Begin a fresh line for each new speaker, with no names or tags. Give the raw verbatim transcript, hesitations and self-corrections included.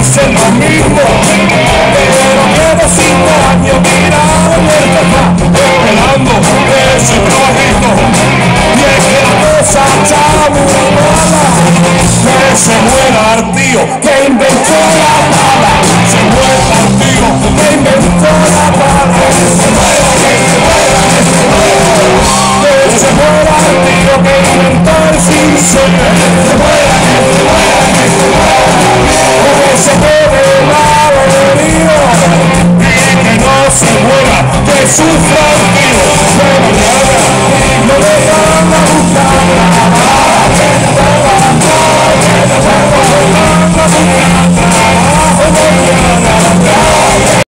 dicen lo mismo, pero llevo cinco años tirado en el sofá, esperando ese trabajito, y es que la cosa está muy mala, que se muera el tío que inventó la pala, se muera el tío que inventó la pala, que se muera, que se muera, que se muera, que se muera el tío que inventó el cincel, que se muera, que se muera, que se muera, que se quede mal herido y que no se muera, que sufra el tío, que mañana no le van a buscar trabajo, que no le van a buscar trabajo, que no le van a buscar trabajo.